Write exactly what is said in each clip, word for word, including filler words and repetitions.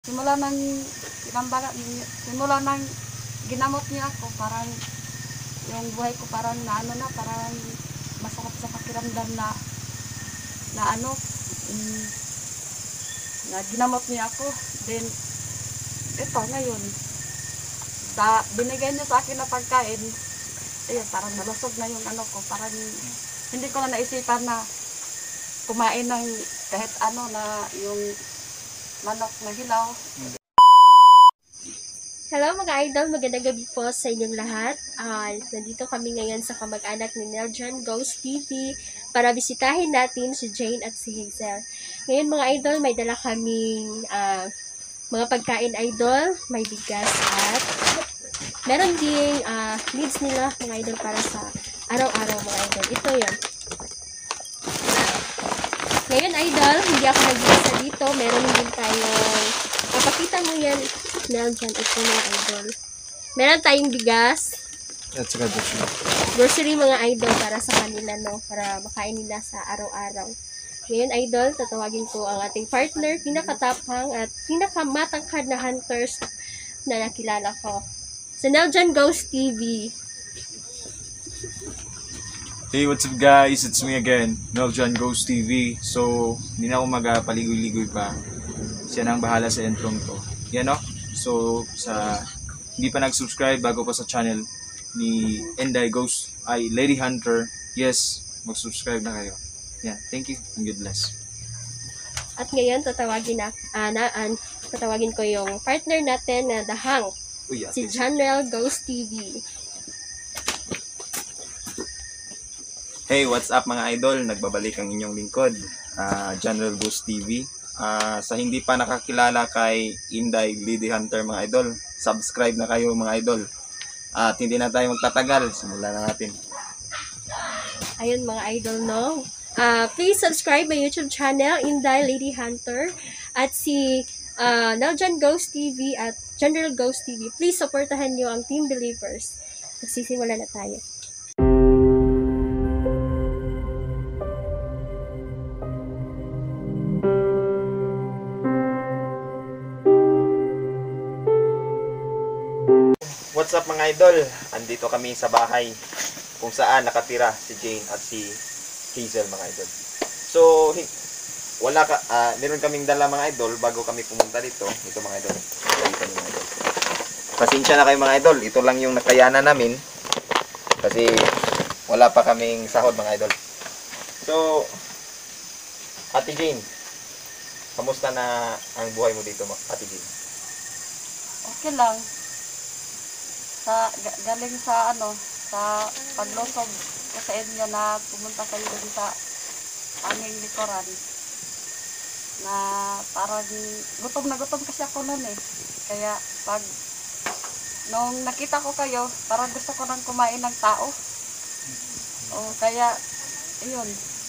Simula nang pinambaga, simula nang ginamot niya ako, parang yung buhay ko parang na ano na, parang masakit sa pakiramdam na na ano, um, na ginamot niya ako. Then, ito ngayon, sa binigay niya sa akin na pagkain, ayun, parang nalusog na yung ano ko, parang hindi ko na naisipan na kumain ng kahit ano na yung manok na hilaw. Hello mga idol, magandang gabi po sa inyong lahat. Uh, nandito kami ngayon sa kamag-anak ni Neljan Ghost T V para bisitahin natin si Jane at si Hazel. Ngayon mga idol, may dala kaming uh, mga pagkain idol, may bigas at meron ding uh, needs nila mga idol para sa araw-araw mga idol. Ito yun. Ngayon idol, hindi ako nag-isa dito, meron din tayong papakita mo yan, Neljan, ito mga idol. Meron tayong bigas. That's good. That's good. Grocery mga idol para sa kanila, no? Para makain nila sa araw-araw. Ngayon, idol, tatawagin ko ang ating partner, pinakatapang at pinakamatangkad na hunters na nakilala ko. Sa Neljan Ghost T V. Hey, what's up guys? It's me again, Neljan Ghost T V. So, hindi na ako magpaligoy-ligoy pa. Siya nang bahala sa intro to. Yan no? So, sa hindi pa nag-subscribe bago pa sa channel ni Enday Ghost ay Lady Hunter, yes, mag-subscribe na kayo. Yan, thank you and God bless. At ngayon, tatawagin na, uh, na uh, tatawagin ko yung partner natin na Dahang. Uy, Si Janrel Ghost T V. Hey, what's up mga idol? Nagbabalik ang inyong lingkod, uh, General Ghost T V. Uh, sa hindi pa nakakilala kay Inday Lady Hunter mga idol, subscribe na kayo mga idol. At hindi na tayo magtatagal, simulan na natin. Ayun mga idol, no? Uh, please subscribe my YouTube channel, Inday Lady Hunter, at si uh, Neljan Ghost T V at General Ghost T V. Please supportahan nyo ang Team Believers. Magsisimula na tayo. What's up mga idol? Andito kami sa bahay kung saan nakatira si Jane at si Hazel mga idol. So, wala ka, uh, meron kaming dala mga idol bago kami pumunta dito. Ito mga idol. Ito mga idol. Pasensya na kayo mga idol. Ito lang yung nakayanan namin kasi wala pa kaming sahod mga idol. So, Ate Jane, kamusta na ang buhay mo dito, Ate Jane? Okay lang. Sa galing sa ano, sa paglusog ko sa inyo na pumunta kayo dun sa aming likuran, na parang gutom na gutom kasi ako noon eh. Kaya pag nung nakita ko kayo, parang gusto ko nang kumain ng tao. O kaya yun,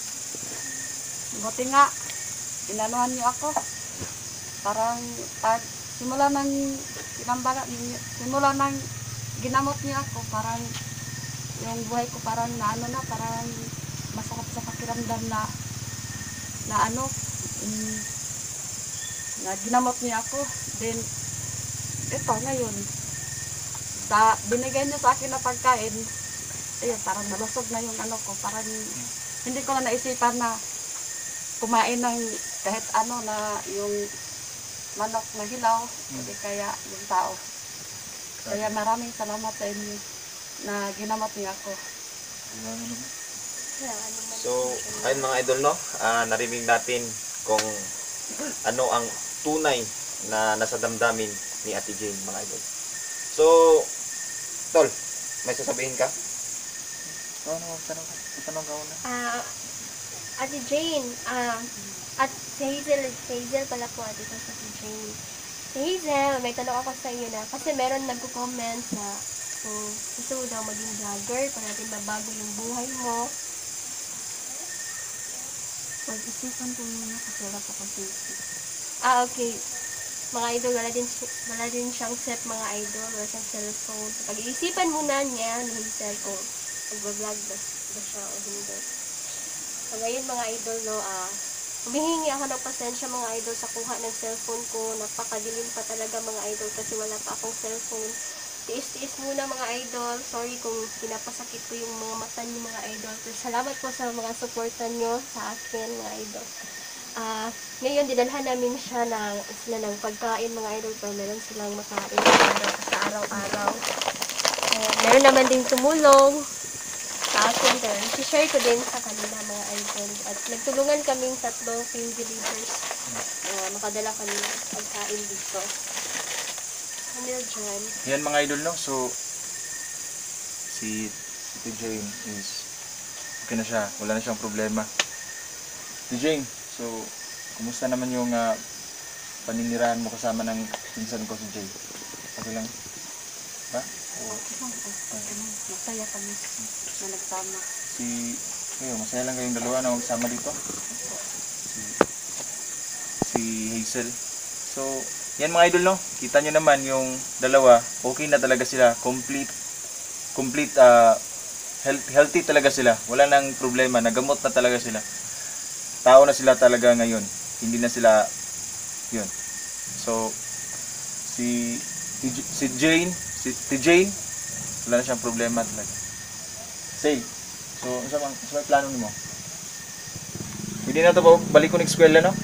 buti nga inanuhan niyo ako. Parang pag simula nang pinambaga, simula nang ginamot niya ako, parang yung buhay ko parang na ano na, parang masakit sa pakiramdam na na ano, um, na ginamot niya ako. Then, ito ngayon, sa binigay niya sa akin na pagkain, ayun, parang nalusog na yung ano ko, parang hindi ko na naisipan na kumain ng kahit ano na yung manok na hilaw, hindi kaya yung tao. Kaya maraming salamat sa inyo na ginamot niya ako. So, ayun mga idol no, uh, narinig natin kung ano ang tunay na nasa damdamin ni Ate Jane mga idol. So, Tol, may sasabihin ka? Oo, no, tanong, tanong ka una. Ah, Ate Jane, ah, at si Hazel, Hazel pala po, dito sa si Jane. Si Hazel, may tanong ako sa iyo na, kasi meron nagko-comment na kung gusto mo daw maging vlogger, para natin mabago yung buhay mo. Pag-isipan ko muna kasi wala pa akong safety. Ah, okay. Mga idol, wala din, wala din siyang set mga idol, wala siyang cellphone. So, pag-iisipan muna niya ni Hazel kung mag-vlog ba, ba siya o hindi. So, ngayon mga idol, no, ah, Humihingi ako ng pasensya mga idol sa kuha ng cellphone ko. Napakadilim pa talaga mga idol kasi wala pa akong cellphone. Tiis-tiis muna mga idol. Sorry kung pinapasakit ko yung mga mata niyo mga idol. Pero salamat po sa mga supportan nyo sa akin mga idol. Ah, ngayon dinalhan namin siya ng sila ng pagkain mga idol pero meron silang makain sa araw sa araw-araw. Uh, meron naman din tumulong sa akin pero i-share ko din sa kanila mga idol. At nagtulungan kaming tatlong team believers. Uh, makadala kami ng pagkain dito. Ano dyan? Yan mga idol, no? So, si si Jane is okay na siya. Wala na siyang problema. Si Jane, so, kumusta naman yung uh, paninirahan mo kasama ng pinsan ko si Jay? Okay lang? Ba? O, Masaya kami na nagsama. si, kayo, masaya lang kayong dalawa na magsama dito? Si, si Hazel. So, yan mga idol, no? Kita nyo naman yung dalawa, okay na talaga sila. Complete, complete, uh, health, healthy talaga sila. Wala nang problema. Nagamot na talaga sila. Tao na sila talaga ngayon. Hindi na sila, yun. So, si, si, si Jane, si, si Jane, wala na siyang problema talaga. Say, so, ano sa, ano sa plano mo? Hindi na ito ba balik ko ng eskwela, no?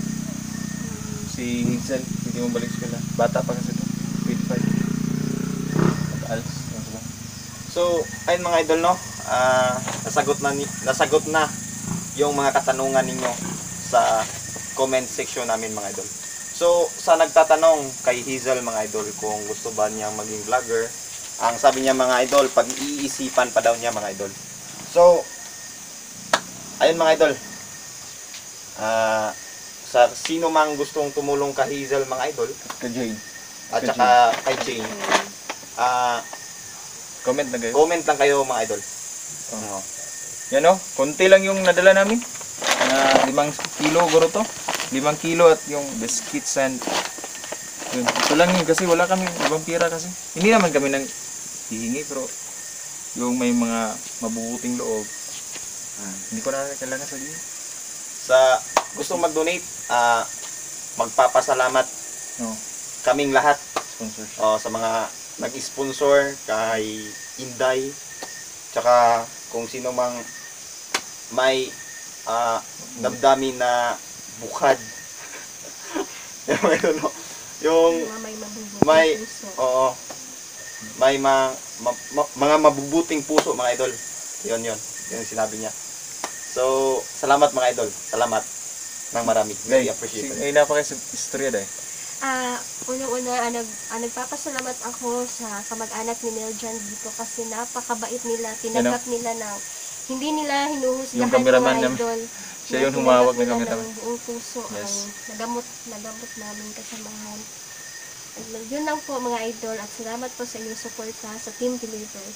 Si Hazel, hindi mo balik eskwela. Bata pa kasi ito. twenty-five. Mag-als. Ano ba? So, ayun mga idol, no? Ah, nasagot na, ni- nasagot na yung mga katanungan ninyo sa comment section namin mga idol. So, sa nagtatanong kay Hazel mga idol kung gusto ba niyang maging vlogger, ang sabi niya mga idol, pag-iisipan pa daw niya mga idol. So, ayun mga idol. Ah, sa sino mang gustong tumulong kay Hazel mga idol, Kay Jane. at Kay saka kay Jane, ah, Comment na kayo. comment lang kayo mga idol. Oo. Yan o, konti lang yung nadala namin. Na limang kilo guro to. Limang kilo at yung biscuits and yun. Ito lang yun kasi wala kami ibang pira kasi. Hindi naman kami nang hihingi pero yung may mga mabubuting loob. Ah, hindi ko na kailangan sabihin. Sa gustong mag-donate, ah, magpapasalamat No, kaming lahat sponsorship. oh, sa mga nag-sponsor kay Inday, tsaka kung sino mang may ah, damdamin na bukad. yung, ano, yung Mga may mabubuting may puso. oo, may ma, ma- ma- mga mabubuting puso mga idol. Yun yun, yun yung sinabi niya. So, salamat mga idol. Salamat ng marami. Very appreciated. Ay, napaka-istorya dahil. Ah, unang-una, ah, nag, ah, nagpapasalamat ako sa kamag-anak ni Neljan dito kasi napakabait nila. Tinanggap nila na hindi nila hinuhusgahan Yung cameraman mga namin. idol. Siya yung Tinanggap humawak ng nila cameraman. ng buong puso Yes. ang nagamot, nagamot namin kasamahan. At yun lang po mga idol at salamat po sa inyong suporta sa Team Believers.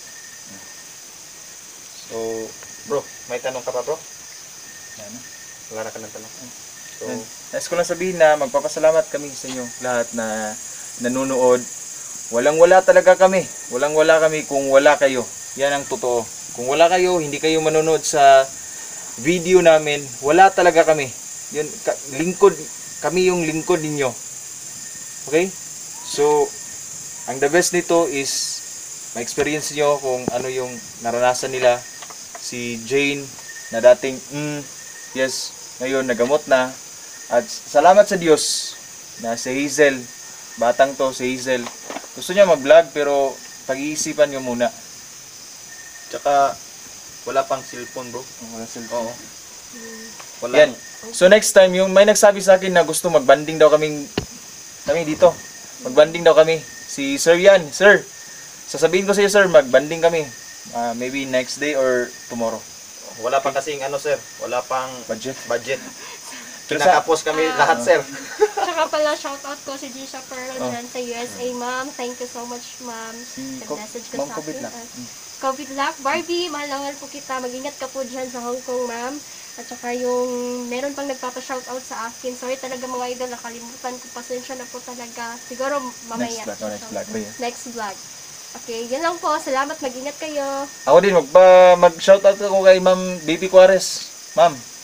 So, bro, may tanong ka pa bro? Yan. Wala na ka ng tanong. So, Yan. Nais ko lang sabihin na magpapasalamat kami sa inyo lahat na nanonood. Walang-wala talaga kami. Walang-wala kami kung wala kayo. Yan ang totoo. Kung wala kayo, hindi kayo manonood sa video namin, wala talaga kami. Yun, ka- lingkod, kami yung lingkod ninyo. Okay? So, ang the best nito is ma-experience nyo kung ano yung naranasan nila. Si Jane na dating, mm, yes, ngayon nagamot na. At salamat sa Diyos na si Hazel, batang to, si Hazel, gusto niya mag-vlog pero pag-iisipan niyo muna. tsaka wala pang cellphone bro. Wala cellphone. Oo. Wala. Yan. So next time, yung may nagsabi sa akin na gusto magbanding daw kaming, kami dito, magbanding daw kami. Si Sir yan, Sir, sasabihin ko sa iyo Sir, magbanding kami. Ah, maybe next day or tomorrow. Wala pang kasing ano sir, wala pang Budget. budget. Pero sa- Kinakapos kami lahat sir. Tsaka pala, shoutout ko si Gisha Pearl Oh. dyan sa U S A, ma'am. Thank you so much, ma'am. Si Co- Nag-message ka Ma'am sa Covid akin. lang. at Mm. COVID luck. Barbie, mahal na mahal po kita. Mag-ingat ka po dyan sa Hong Kong, ma'am. At saka yung, meron pang nagpapa-shoutout sa akin. Sorry talaga mga idol, nakalimutan ko. Pasensya na po talaga. Siguro mamaya. Next vlog, oh, next vlog ba yan? Next vlog. Okay, yan lang po. Salamat, mag-ingat kayo. Ako din, magpa, mag-shoutout ako kay Ma'am Baby Juarez. Ma'am,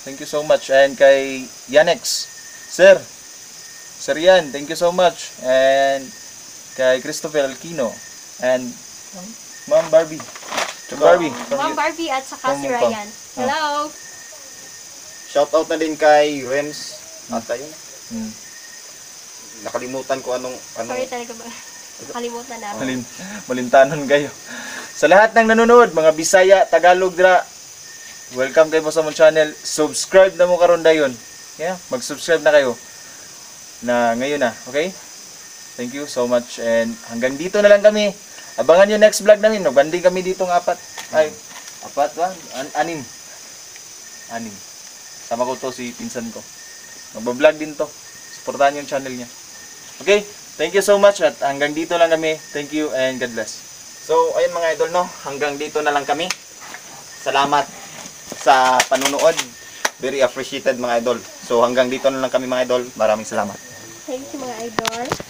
thank you so much. And kay Yanex, Sir, Sir Yan, thank you so much. And kay Christopher Alquino, and Ma'am Barbie. Ma'am Barbie. from Ma'am you- Barbie at saka from si Mungko. Ryan. Hello! Shoutout na din kay Rems. Ata yun. Hmm. Nakalimutan ko anong... anong Sorry talaga ba? Nakalimutan namin. Malin, malintanon kayo. Sa lahat ng nanonood, mga Bisaya, Tagalog dira, welcome kayo po sa mong channel. Subscribe na mo karon dayon. Yeah, mag-subscribe na kayo. Na ngayon na, okay? Thank you so much and hanggang dito na lang kami. Abangan yung next vlog namin. Magbanding kami dito ng apat. Ay, apat ba? An anim. Anim. Sama ko to si pinsan ko. Magbablog din to. Supportahan yung channel niya. Okay? Thank you so much at hanggang dito lang kami. Thank you and God bless. So, ayun mga idol, no? Hanggang dito na lang kami. Salamat sa panunood. Very appreciated mga idol. So, hanggang dito na lang kami mga idol. Maraming salamat. Thank you mga idol.